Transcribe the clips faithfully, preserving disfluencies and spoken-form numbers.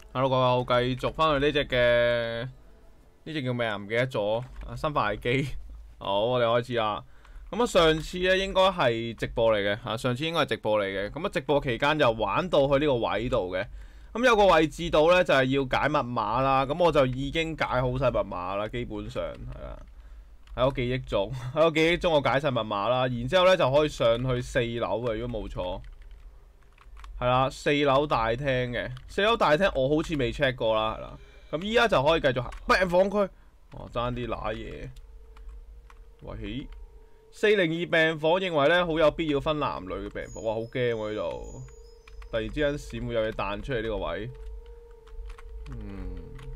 Hello，各位好，繼續翻去呢只嘅呢只叫咩啊？唔記得咗。生化危機。好，我哋開始啦。咁啊，上次咧應該係直播嚟嘅嚇，上次應該係直播嚟嘅。咁啊，直播期間就玩到去呢個位度嘅。咁有個位置度咧就係要解密碼啦。咁我就已經解好晒密碼啦，基本上係啦。喺我記憶中，喺我記憶中我解晒密碼啦。然之後咧就可以上去四樓嘅，如果冇錯。係啦，四樓大廳嘅，四樓大廳我好似未 check 過啦，係啦。咁依家就可以繼續行病房區。哦，爭啲揦嘢。喂，四零二病房認為咧好有必要分男女嘅病房。哇，好驚喎呢度！突然之間閃會有嘢彈出嚟呢個位。嗯，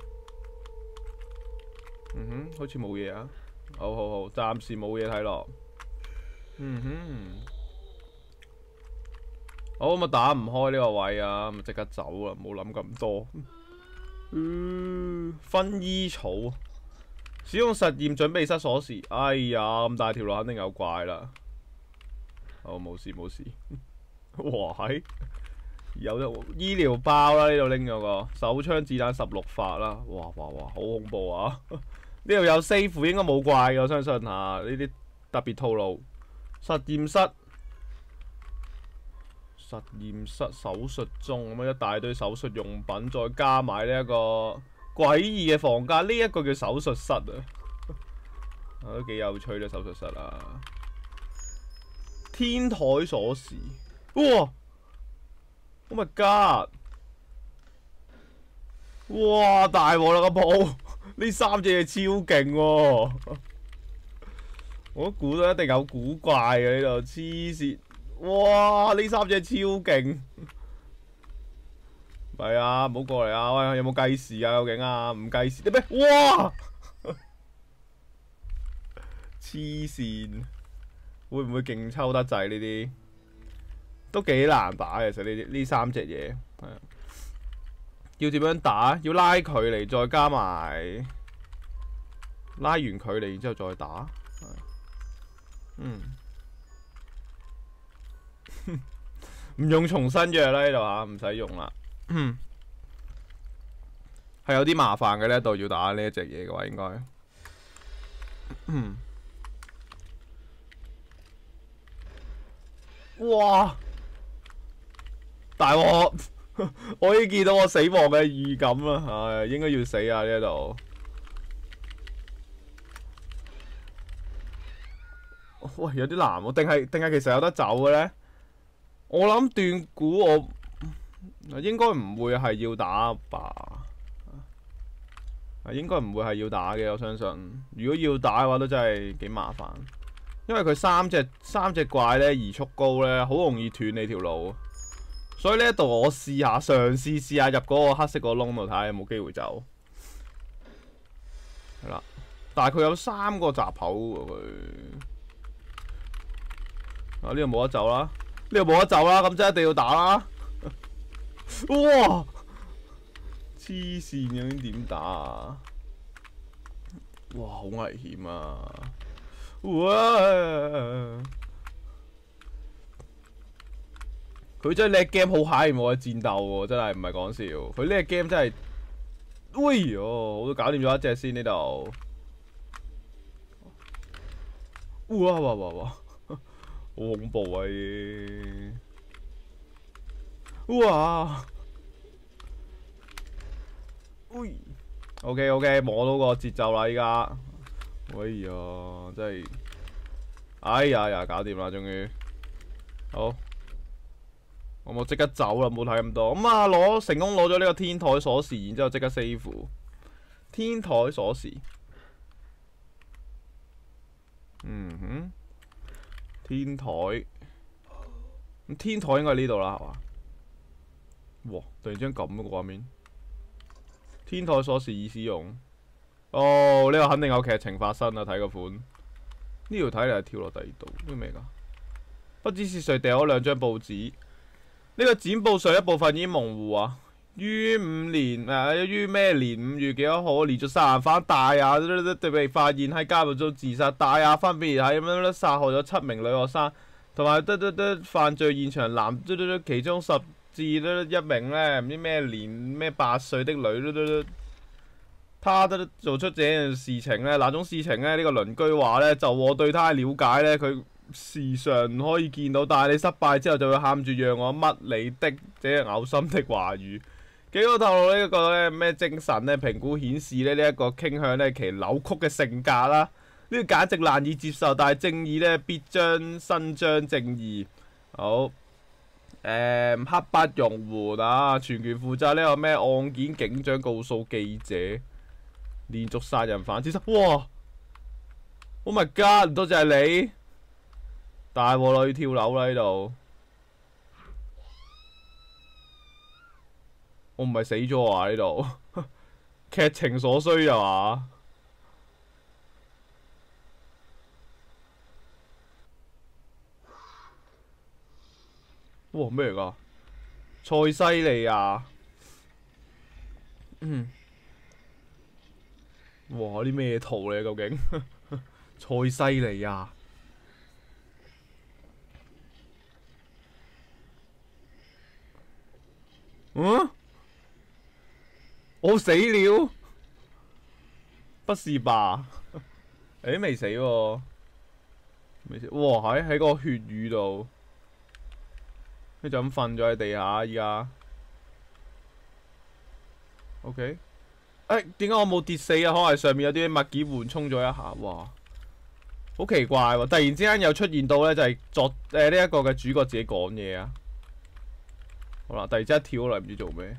嗯哼，好似冇嘢啊。好好好，暫時冇嘢睇落。嗯哼。好，咁啊打唔開呢個位啊，咁啊即刻走啦，冇諗咁多。嗯，薰衣草，使用實驗準備室鎖匙。哎呀，咁大條路肯定有怪啦。好，冇事冇事。哇，係有咗醫療包啦，呢度拎咗個手槍子彈十六發啦。哇哇哇，好恐怖啊！呢度有 safe 應該冇怪嘅，我相信吓呢啲特別套路。實驗室。實驗室手術中咁樣一大堆手術用品，再加埋呢一個詭異嘅房間，呢、這、一個叫手術室啊，都幾有趣嘅手術室啊！天台鎖匙，哇 ！Oh my god！ 哇，大鑊啦個鋪，呢三隻嘢超勁喎！我都估到一定有古怪嘅呢度，黐線！哇！呢三隻超勁，係啊，唔好過嚟啊！喂，有冇計時啊？究竟啊？唔計時啲咩？哇！黐線，會唔會勁抽得滯呢啲？都幾難打嘅，其實呢呢三隻嘢係啊。要點樣打？要拉距離，再加埋拉完距離，然之後再打。嗯。唔用重新藥啦呢度吓，唔使用啦。係有啲麻煩嘅呢度要打呢一隻嘢嘅話，應該。哇！大鑊！我已經見到我死亡嘅預感啦，唉，應該要死啊呢度。喂，有啲難喎，定係定係其實有得走嘅咧？我諗斷估我應該唔會係要打吧，應該唔會係要打嘅，我相信。如果要打嘅話，都真係幾麻煩，因為佢三隻三隻怪咧移速高咧，好容易斷你條路。所以呢一度我試下嘗試試下入嗰個黑色個窿度睇下有冇機會走。係啦，但係佢有三個閘口喎佢。啊，呢度冇得走啦。呢度冇得走啦，咁真係一定要打啦！哇，黐線嘅點打啊？哇，好危險啊！哇，佢真係呢 game 好嗨我嘅戰鬥喎，真係唔係講笑。佢呢 game 真係，喂喲，我都搞掂咗一隻先呢度。哇哇哇哇！好恐怖啊！哇！喂 ，OK OK， 摸到個節奏啦依家。哎呀，真係，哎呀呀，搞掂啦，終於。好，我冇即刻走啦，冇睇咁多。咁啊，攞成功攞咗呢個天台鎖匙，然之後即刻 save。天台鎖匙。嗯哼。天台，咁天台應該係呢度啦，係嘛？哇！突然之間咁嘅畫面，天台鎖匙已使用。哦，呢個肯定有劇情發生啊！睇個款，呢條睇嚟係跳落第二度，呢個咩㗎？不知是誰掉咗兩張報紙？呢個剪報上一部分已經模糊啊！於五年誒，於咩年五月幾多號連續殺人犯大亞都被發現喺家務中自殺，大亞分別喺咁樣殺害咗七名女學生，同埋得得得犯罪現場男，其中十自咧一名咧唔知咩年咩八歲的女都都，他都做出這樣事情咧，那種事情咧呢、這個鄰居話咧，就我對他了解咧，佢時常可以見到，但係你失敗之後就會喊住讓我乜你的這樣嘔心的話語。幾好透露呢一個咧咩精神咧評估顯示咧呢一個傾向咧其扭曲嘅性格啦，呢、這個簡直難以接受，但係正義咧必將伸張正義。好，誒、嗯、刻不容緩啊！全權負責呢個咩案件，警長告訴記者，連續殺人犯之身，哇 ！Oh my god！ 唔多謝你，大鑊啦要跳樓啦呢度。我唔係死咗啊呢度，劇情所需啊嘛。哇咩嚟㗎？塞西利亞，嗯，哇啲咩圖嚟究竟？塞西利亞，嗯？我死了？不是吧？誒未死喎，未死。哇喺喺個血雨度，佢就咁瞓咗喺地下依家。OK，誒點解我冇跌死啊？可能上面有啲物件緩衝咗一下，哇！好奇怪喎！突然之間又出現到咧，就係作誒呢一個嘅主角自己講嘢啊。好啦，突然之間跳落嚟唔知做咩。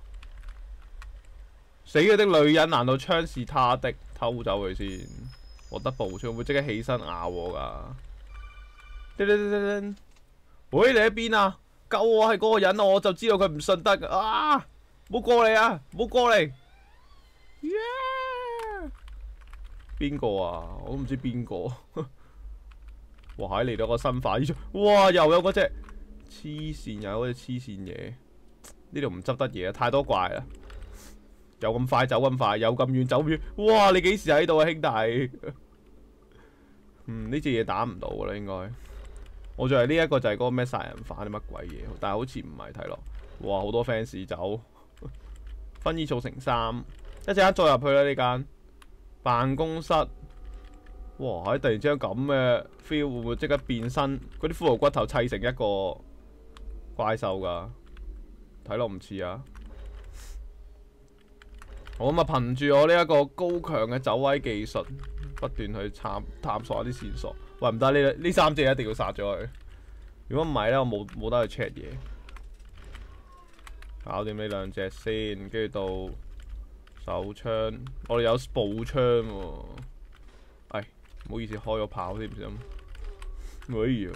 死咗的女人，難道槍是他的？偷走佢先，獲得步槍會即刻起身咬我噶。叮叮叮叮叮，喂，你喺邊啊？救我係嗰個人，我就知道佢唔信得噶。啊！唔好過嚟啊！唔好過嚟。邊個啊？我都唔知邊個。哇！喺嚟到個新化衣出，哇！又有嗰隻黐線，又有嗰隻黐線嘢。呢度唔執得嘢，太多怪啦。有咁快走咁快，有咁遠走咁遠。哇！你幾時喺度啊，兄弟？嗯，呢隻嘢打唔到噶啦，應該。我仲係呢一個就係嗰個咩殺人犯啲乜鬼嘢，但係好似唔係睇落。哇！好多 fans 走。薰衣草城三，一陣間再入去啦呢間辦公室。哇！喺突然之間咁嘅 feel，會唔會即刻變身？嗰啲骷髏骨頭砌成一個怪獸噶？睇落唔似啊！我咁啊，憑住我呢一個高強嘅走位技術，不斷去探探索一啲線索。喂，唔得，呢呢三隻一定要殺咗佢。如果唔係咧，我冇冇得去 check 嘢。搞掂呢兩隻先，跟住到手槍，我哋有步槍喎。唉，唔好意思，開咗炮添先。哎呀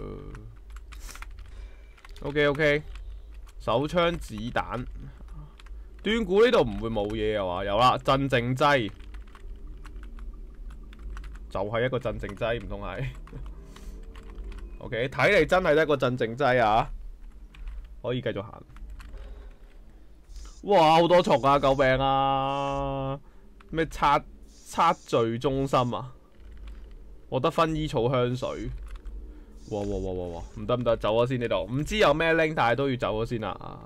，OK OK， 手槍子彈。斷估呢度唔會冇嘢啊嘛，有啦，鎮靜劑，就係、是、一個鎮靜劑，唔通係 ？OK， 睇嚟真係得一個鎮靜劑啊，可以繼續行。哇，好多蟲啊，救命啊！咩測測序中心啊？獲得薰衣草香水。哇哇哇哇哇！唔得唔得，走咗先呢度，唔知有咩拎，但係都要走咗先啦。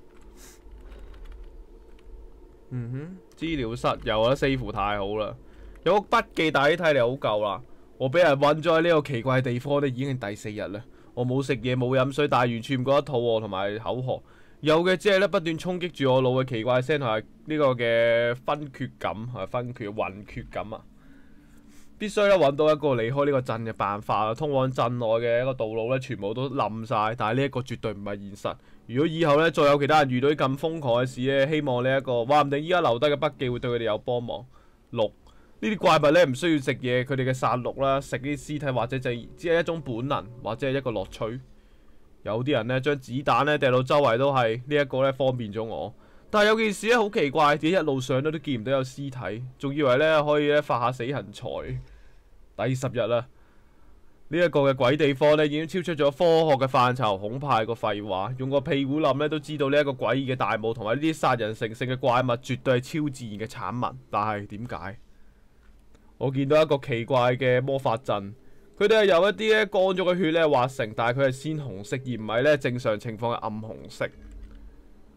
嗯哼，資料室有啊，似乎太好啦。有個筆記，但係睇嚟好夠啦。我俾人困咗喺呢個奇怪嘅地方咧，已經係第四日啦。我冇食嘢，冇飲水，但係完全唔覺得肚餓同埋口渴。有嘅只係咧不斷衝擊住我腦嘅奇怪聲同埋呢個嘅昏厥感，係昏厥暈厥感啊！必須咧揾到一個離開呢個鎮嘅辦法啦。通往鎮內嘅一個道路咧，全部都冧晒，但係呢一個絕對唔係現實。如果以後咧再有其他人遇到啲咁瘋狂嘅事咧，希望呢、這、一個話唔定依家留低嘅筆記會對佢哋有幫忙。六呢啲怪物咧唔需要食嘢，佢哋嘅殺戮啦，食啲屍體或者就只係一種本能，或者係一個樂趣。有啲人咧將子彈咧掟到周圍都係，呢一個咧方便咗我。但係有件事咧好奇怪，點解一路上咧都見唔到有屍體，仲以為咧可以咧發下死痕財。第十日啦。呢一個嘅鬼地方咧，已經超出咗科學嘅範疇，恐怕係個廢話。用個屁股諗咧，都知道呢一個詭異嘅大霧同埋呢啲殺人成性嘅怪物，絕對係超自然嘅產物。但係點解？我見到一個奇怪嘅魔法陣，佢哋係由一啲咧乾咗嘅血咧畫成，但係佢係鮮紅色，而唔係咧正常情況嘅暗紅色。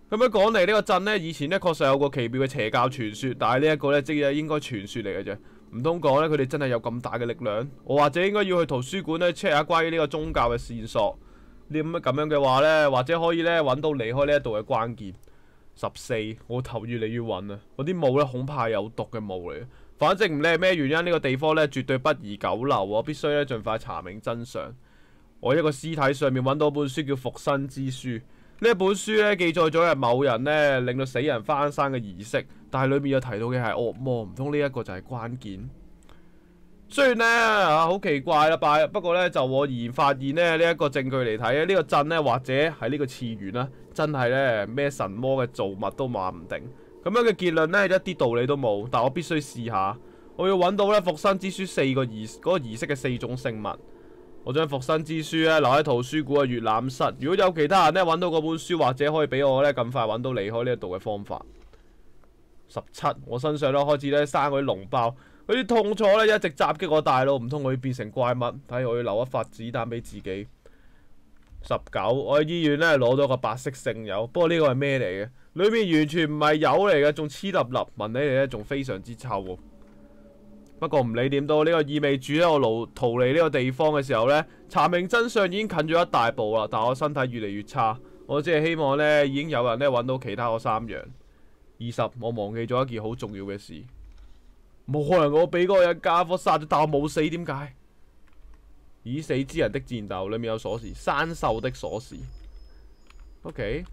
咁樣講嚟，呢個鎮呢，以前呢確實有個奇妙嘅邪教傳說，但係呢一個呢，即係應該傳說嚟嘅啫。唔通講呢，佢哋真係有咁大嘅力量？我或者應該要去圖書館呢 check 下關於呢個宗教嘅線索。呢咁咁樣嘅話呢，或者可以呢揾到離開呢一度嘅關鍵。十四，我頭越嚟越暈啊！嗰啲霧呢，恐怕係有毒嘅霧嚟。反正唔理係咩原因，呢、這個地方呢，絕對不宜久留。我必須呢，盡快查明真相。我一個屍體上面揾到本書叫《復生之書》。呢一本書咧記載咗係某人咧令到死人翻生嘅儀式，但係裏面有提到嘅係惡魔，唔通呢一個就係關鍵？雖然咧啊好奇怪啦，拜不過咧就我而發現咧呢一個證據嚟睇咧，呢個鎮咧或者係呢個次元啦，真係咧咩神魔嘅造物都話唔定。咁樣嘅結論咧一啲道理都冇，但我必須試下。我要揾到咧復生之書四個儀嗰個儀式嘅四種聖物。我將復生之書咧留喺圖書館嘅閱覽室。如果有其他人咧揾到嗰本書，或者可以俾我咧咁快揾到離開呢一度嘅方法。十七，我身上咧開始咧生嗰啲膿包，嗰啲痛楚咧一直襲擊我大腦，唔通我要變成怪物？睇嚟我要留一發子彈俾自己。十九，我喺醫院咧攞到個白色聖油，不過呢個係咩嚟嘅？裏面完全唔係油嚟嘅，仲黐粒粒，聞起嚟咧仲非常之臭。不過唔理點都，呢、這個意味住咧我逃逃離呢個地方嘅時候呢，查明真相已經近咗一大步啦。但我身體越嚟越差，我只係希望呢已經有人咧揾到其他嗰三樣。二十，我忘記咗一件好重要嘅事，冇可能我俾嗰個人家伙殺咗，但我冇死，點解？已死之人的戰鬥裏面有鎖匙，生鏽的鎖匙。OK，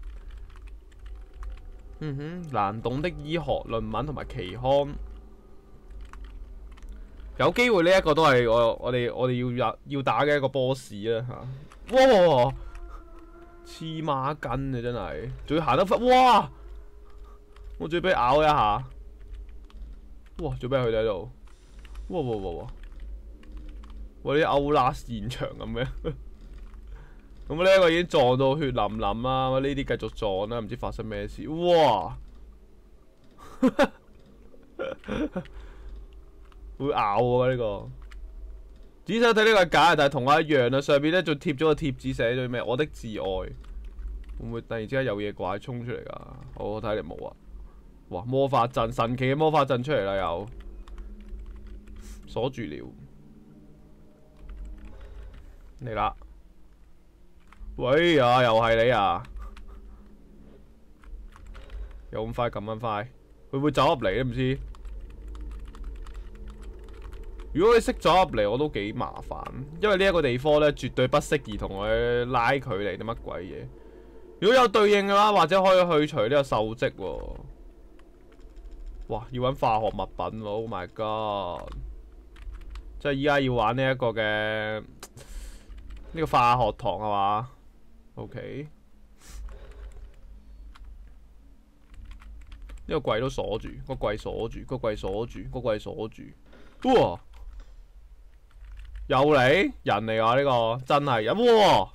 嗯哼，難懂的醫學論文同埋期刊。有機會呢一個都係我我哋我哋要要打嘅一個 boss 啦嚇！哇，黐孖筋啊真係，仲要行得快，哇！我仲要俾咬一下，哇！做咩佢哋喺度？哇哇哇哇！哇啲歐拉現場咁嘅，咁呢一個已經撞到血淋淋啦，呢啲繼續撞啦，唔知發生咩事，哇！會咬喎呢個，仔細睇呢個係假嘅，但係同我一樣啊。上面咧仲貼咗個貼紙，寫咗咩？我的摯愛，會唔會突然之間有嘢怪衝出嚟噶？我睇嚟冇啊！哇，魔法陣，神奇嘅魔法陣出嚟啦，又鎖住了，嚟啦！喂啊，又係你啊！有咁快咁樣快，會唔會走入嚟都唔知？如果你識咗入嚟，我都幾麻煩，因為呢一個地方咧絕對不適宜同佢拉距離啲乜鬼嘢。如果有對應嘅話，或者可以去除呢個鏽跡喎。哇！要揾化學物品喎 ，Oh my god！ 即係依家要玩呢一個嘅呢、呢個化學堂係嘛 ？OK， 呢個櫃都鎖住，個櫃鎖住，個櫃鎖住，個櫃鎖住。哇！又嚟人嚟㗎呢個，真係人哇！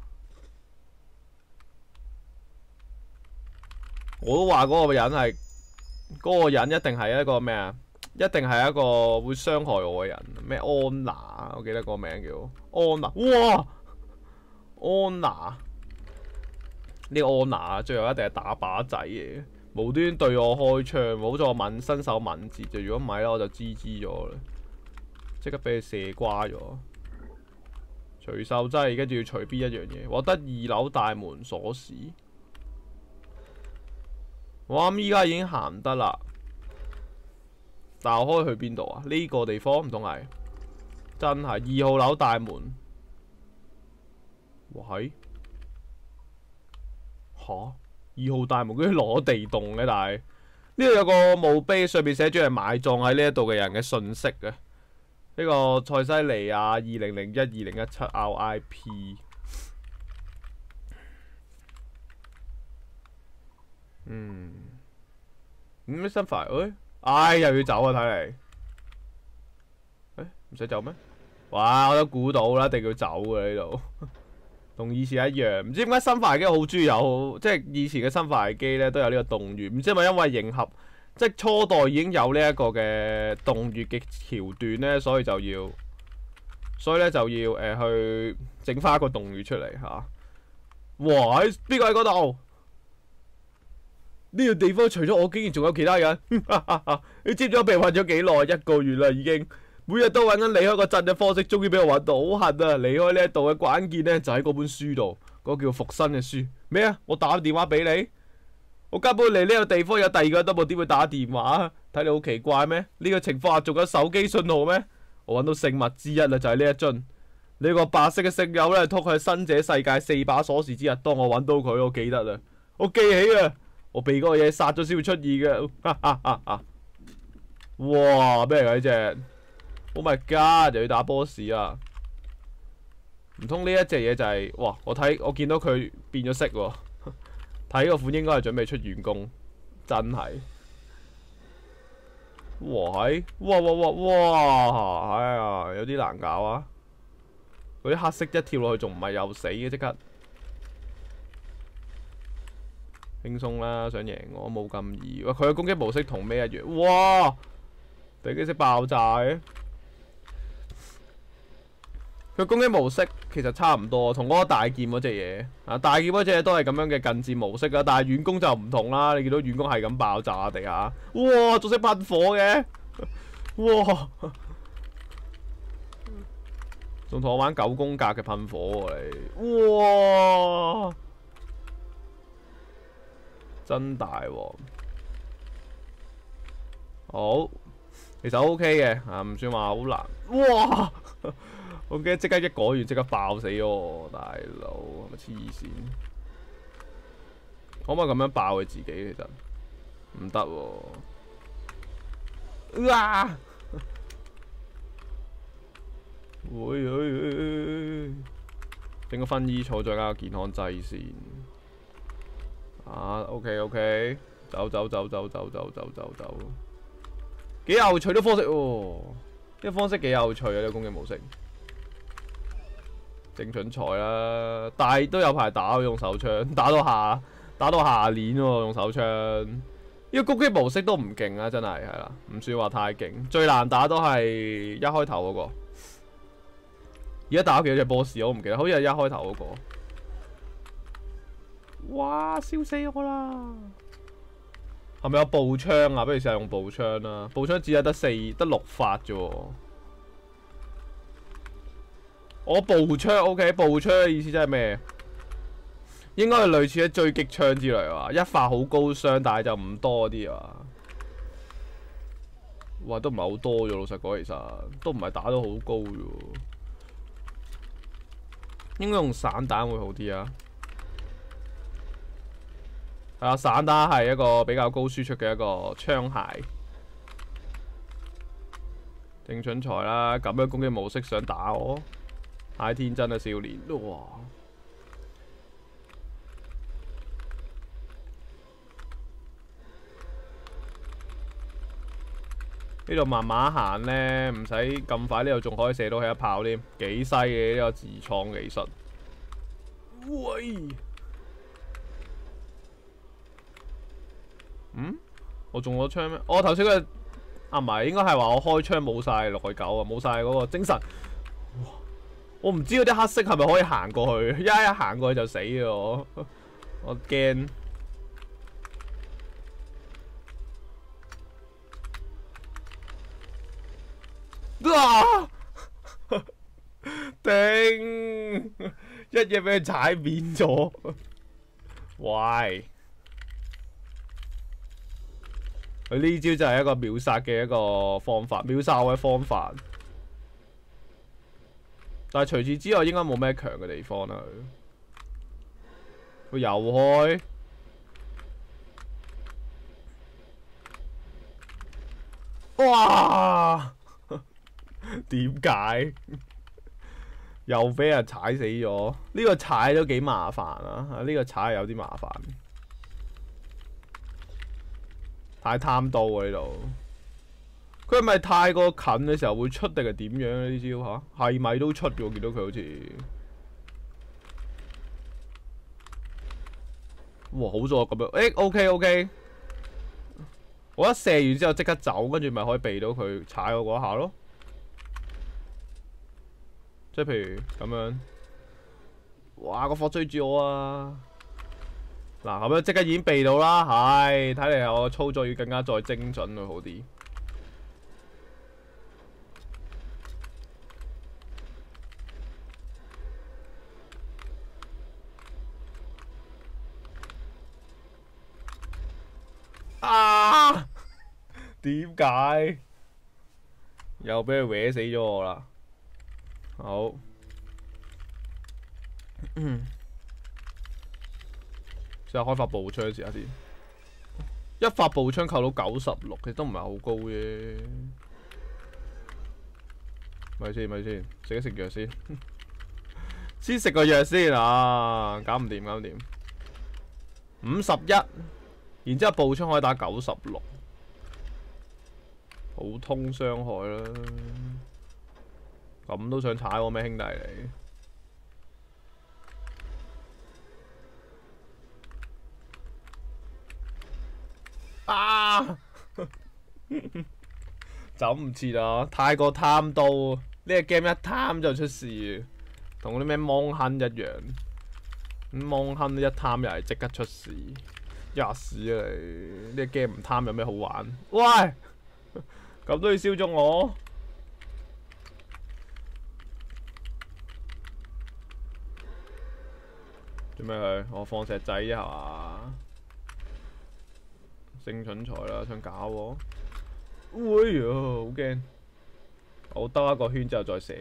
我都話嗰個人係嗰、嗰個人一定係一個咩啊？一定係一個會傷害我嘅人。咩安娜？我記得個名叫安娜。哇！安娜呢個安娜最後一定係打靶仔嘅，無端對我開槍，好在我敏身手敏捷啫。如果唔係咧，我就 G G 咗啦。即刻俾佢射瓜咗，除鏽劑，跟住要除邊一樣嘢？獲得二樓大門鎖匙。我諗依家已經行得啦，但我可以去邊度啊？呢、這個地方唔通係真係二號樓大門？喂，吓二號大門居然攞地洞嘅，但係呢度有個墓碑，上面寫住係埋葬喺呢一度嘅人嘅信息嘅。呢個塞西利亞二零零一二零一七 R I P， 嗯，咁新快，誒，唉，又要走啊！睇嚟，誒，唔使走咩？哇，我都估到啦，一定要走嘅呢度，同以前一樣。唔知點解新快機好中意有，即係以前嘅新快機咧都有呢個洞穴，唔知係咪因為迎合？即係初代已經有呢一個嘅洞穴嘅橋段咧，所以就要，所以咧就要誒、呃、去整翻一個洞穴出嚟嚇、啊。哇！喺邊個喺嗰度？ 呢個地方除咗我，竟然仲有其他人。你知唔知我被困咗幾耐？一個月啦已經，每日都揾緊離開個鎮嘅方式，終於俾我揾到，好恨啊！離開呢一度嘅關鍵呢，就喺嗰本書度，嗰、嗰個叫復生嘅書。咩啊？我打電話俾你，我根本嚟呢個地方有第二個人都冇，點會打電話？睇你好奇怪咩？呢、呢個情況下仲有手機信號咩？我揾到聖物之一啦，就係呢一樽。呢個白色嘅聖油咧，託佢生者世界四把鎖匙之一。當我揾到佢，我記得啦，我記起啊，我被嗰個嘢殺咗先會出現嘅。哇！咩嚟㗎呢隻 ？Oh my god！就要打 boss 啊！唔通呢一隻嘢就係、是、哇？我睇我見到佢變咗色喎，睇個款應該係準備出遠攻，真係。哇係！哇哇哇哇！哎呀，有啲難搞啊！嗰啲黑色一跳落去仲唔係又死嘅，即刻輕鬆啦！想贏我冇咁易。喂，佢嘅攻擊模式同咩一樣？哇！俾幾識爆炸嘅。佢攻擊模式其實差唔多，同嗰個大劍嗰隻嘢啊，大劍嗰隻都係咁樣嘅近戰模式啊，但係遠攻就唔同啦。你見到遠攻係咁爆炸地下，哇！仲識噴火嘅，哇！仲同我玩九宮格嘅噴火喎你，哇！真大鑊，好，其實 O K 嘅，啊唔算話好難，哇！我記得即刻一改完即刻爆死我，大佬係咪黐線？可唔可以咁樣爆佢自己？其實唔得喎，啊！會去整個薰衣草，再加個健康劑先。啊 ，OK OK，走走走走走走走走走，幾有趣啲方式喎！呢個方式幾有趣啊！呢個攻擊模式，正準財啦，但係都有排打用手槍，打到下打到下年喎用手槍。呢個攻擊模式都唔勁啊，真係係啦，唔算話太勁。最難打都係一開頭嗰個。而家打咗幾多隻 boss 我唔記得，好似係一開頭嗰個。哇！燒死我啦！係咪有步槍啊？不如試下用步槍啦。步槍只係得四得六發啫喎。我步槍 OK， 步槍嘅意思即係咩？應該係類似嘅狙擊槍之類啊。一發好高傷，但係就唔多啲啊。哇！都唔係好多啫，老實講，其實都唔係打到好高啫。應該用散彈會好啲啊！係啊，散彈係一個比較高輸出嘅一個槍械。正準財啦，咁樣攻擊模式想打我，太天真啦少年！哇！呢度慢慢行呢，唔使咁快。呢度仲可以射到佢一炮添，幾犀嘅呢個自創技術。喂，嗯？我中咗槍咩？我頭先佢啊唔係，應該係話我開槍冇晒內疚啊，冇晒嗰個精神。哇！我唔知嗰啲黑色係咪可以行過去？一一行過去就死嘅我，我驚。啊！頂！一嘢俾佢踩扁咗。喂！佢呢招就係一個秒殺嘅一個方法，秒殺我嘅方法。但係除此之外，應該冇咩強嘅地方啦。佢又開。哇！點解又俾人踩死咗？呢個踩都幾麻煩啊！呢個踩有啲麻煩，太貪刀啊！呢度佢係咪太過近嘅時候會出定係點樣呢招吓？係咪都出嘅？我見到佢好似，哇！好咗咁樣，誒 ，OK OK，我一射完之後即刻走，跟住咪可以避到佢踩我嗰下咯。即係譬如咁樣，哇！個火追住我啊！ 嗱，咁樣即刻已經避到啦，唉，睇嚟我操作要更加再精準會好啲。啊！點解？又俾佢搲死咗我啦！好，嗯，試下開發步槍試下先。一發步槍扣到九十六，其實都唔係好高啫。咪先咪先，食一食藥先，先食個藥先啊！搞唔掂，搞唔掂。五十一，然之後步槍可以打九十六，普通傷害啦。咁都想踩我咩兄弟你？啊！走唔切啊！太過貪刀，呢個 game 一貪就出事，同嗰啲咩芒亨一樣。咁芒亨一貪又係即刻出事，吔屎啊你！呢個 game 唔貪有咩好玩？喂，咁都要燒中我？做咩佢？我放石仔啊嘛！性蠢材啦，想搞我？哎呀，好驚！我兜一個圈之後再射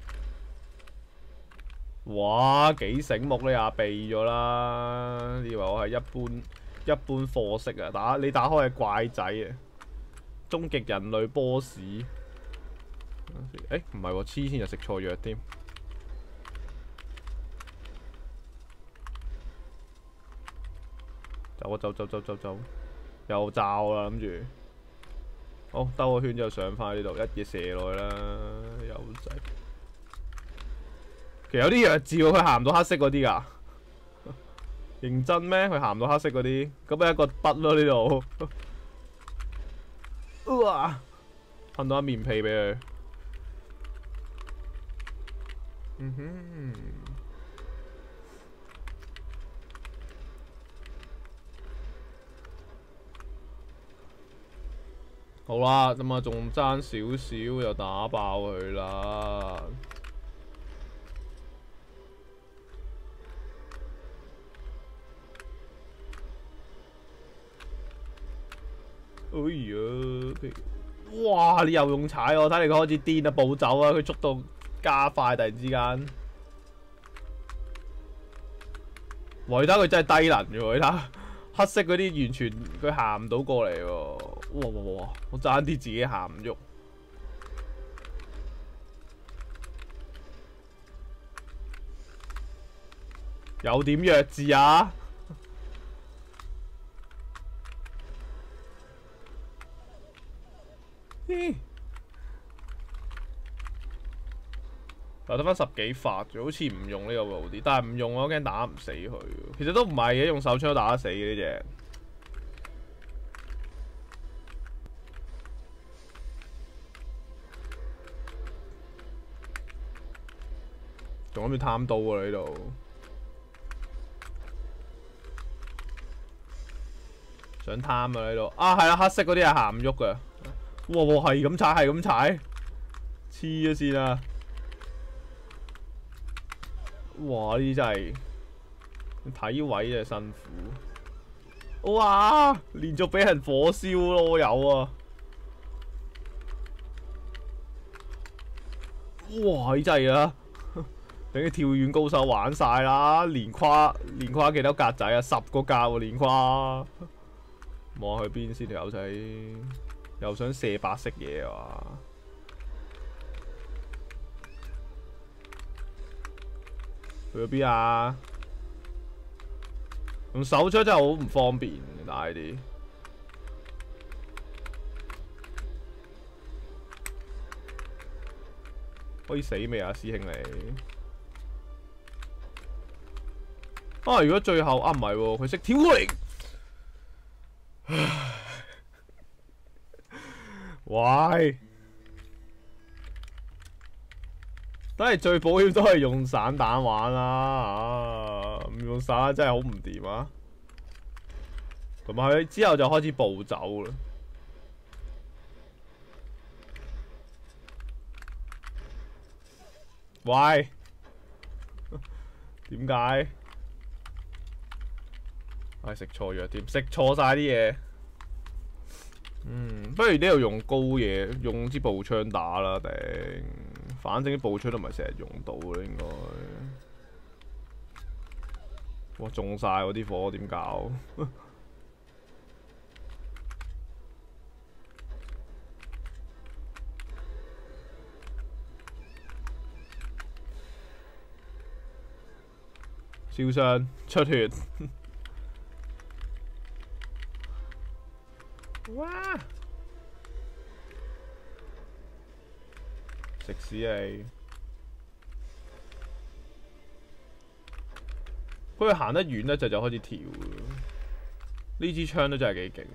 佢。哇，幾醒目呢下避咗啦！你以為我係一般一般貨色啊？打你打開係怪仔啊！終極人類 boss。誒唔係喎，黐線就食錯藥添。走啊走走走走走！又罩啦，諗住，好兜個圈之後上翻呢度，一嘢射落去啦，有仔。其實有啲弱智喎，佢行唔到黑色嗰啲噶，認真咩？佢行唔到黑色嗰啲，咁咪一個筆咯呢度。哇！噴到一面皮俾佢。嗯哼。好啦，咁啊，仲爭少少就打爆佢啦。哎呀！哇！你又用踩我，睇嚟佢開始癲啊，暴走啊！佢速度加快，突然之間。維他佢真係低能嘅喎，維他黑色嗰啲完全佢行唔到過嚟喎。哇哇哇！我爭啲自己行唔喐，有點弱智啊！咦？但得翻十幾發啫，好似唔用呢個會好啲，但係唔用我驚打唔死佢。其實都唔係嘅，用手槍都打得死嘅呢隻。仲諗住貪刀啊！呢度想貪啊！呢度啊，係啦，黑色嗰啲係行唔喐㗎。哇哇，係咁踩，係咁踩，黐咗線啊！哇！呢啲真係睇位真係辛苦。哇！連續俾人火燒咯，有啊！哇！呢真係啊！俾啲跳遠高手玩晒啦，連跨連跨幾多格仔啊？十個格喎，連跨。望下去邊先條友仔，又想射白色嘢啊！去咗邊啊？用手槍真係好唔方便，打呢啲。可以死未啊，師兄你？啊！如果最後啊唔係喎，佢識跳過嚟。喂，都係最保險都係用散彈玩啦，啊唔用散彈真係好唔掂啊！ 同埋佢之後就開始暴走啦。喂，點解？唉，食錯藥添，食錯晒啲嘢。嗯，不如呢度用高嘢，用支步槍打啦，頂。反正啲步槍都唔係成日用到嘅，應該。哇，中晒嗰啲火，點搞？燒傷出血。哇！食屎你！佢行得遠咧就就開始跳。呢支槍都真係幾勁。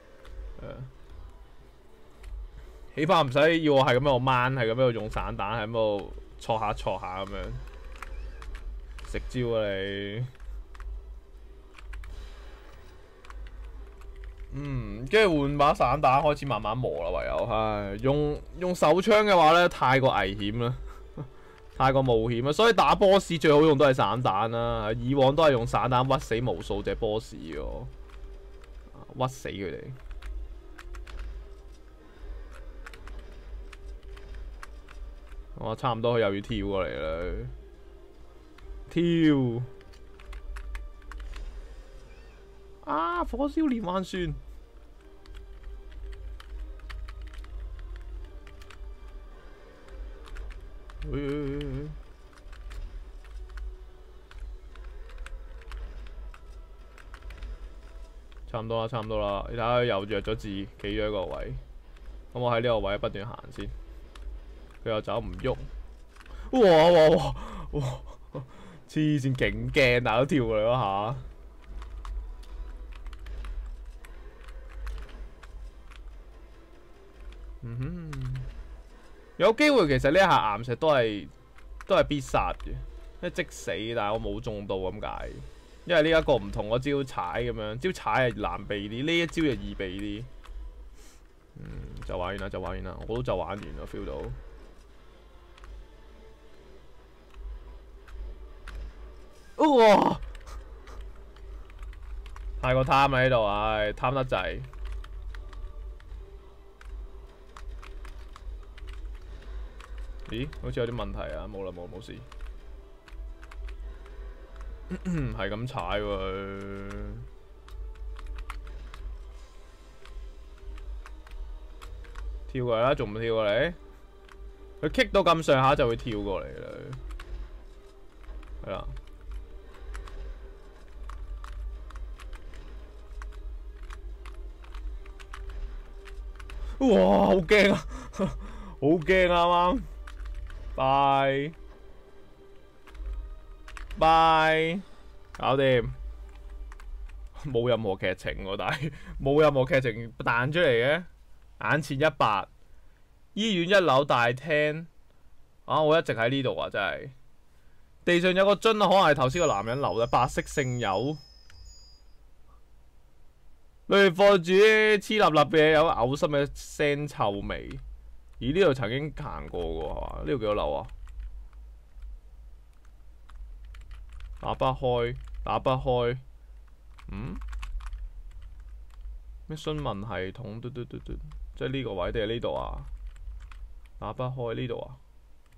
誒，起碼唔使要我係咁樣我掹，係咁樣用散彈，喺度挫下挫下咁樣。食招啊你！嗯，跟住換把散彈開始慢慢磨啦，唯有唉，用用手槍嘅話咧，太過危險啦，太過冒險啦，所以打 boss 最好用都係散彈啦。以往都係用散彈屈死無數隻 boss 嘅，屈死佢哋。我差唔多佢又要跳過嚟啦，跳！啊！火燒連環船。喂，差唔多啦，差唔多啦。你睇下佢又弱咗字，企咗一個位。咁我喺呢個位不斷行先。佢又走唔喐。哇哇哇哇！黐線勁驚，但都跳過嚟嗰下。嗯哼。有機會其實呢一下岩石都係都係必殺嘅，即係即死，但係我冇中到咁解。因為呢一個唔同嗰招踩咁樣，招踩係難避啲，呢一招就易避啲。嗯，就玩完啦，就玩完啦，我都就玩完啦 ，feel 到。哇！太過貪啦喺度，唉，貪得滯。咦？好似有啲問題啊！冇啦，冇冇事。係咁踩喎。跳過嚟啦，仲唔跳過嚟？佢 kick 到咁上下就會跳過嚟啦。係啦。哇！好驚啊！好驚啊！啱啱。拜拜，搞掂，冇任何劇情喎，但係冇任何劇情彈出嚟嘅，眼前一白，醫院一樓大廳，啊！我一直喺呢度啊，真係，地上有個樽，可能係頭先個男人留嘅白色聖油，裏面放住啲黐立立嘅有嘔心嘅腥臭味。咦？呢度曾經行過嘅係嘛？呢度幾多樓啊？打不開，打不開。嗯？咩詢問系統？嘟嘟嘟嘟，即係呢個位定係呢度啊？打不開呢度啊？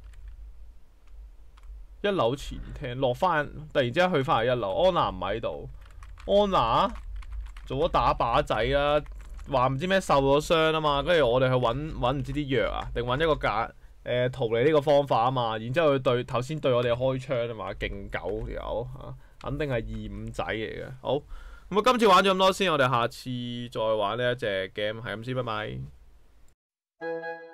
一樓前廳落翻，突然之間去翻嚟一樓。安娜唔喺度，安娜做咗打靶仔啦。話唔知咩受咗傷啊嘛，跟住我哋去揾揾唔知啲藥啊，定揾一個架誒、呃、逃離呢個方法啊嘛，然之後佢對頭先對我哋開槍啊嘛，勁狗條友嚇，肯定係二五仔嚟嘅。好，咁啊今次玩咗咁多先，我哋下次再玩呢一隻 game，係咁先，拜拜。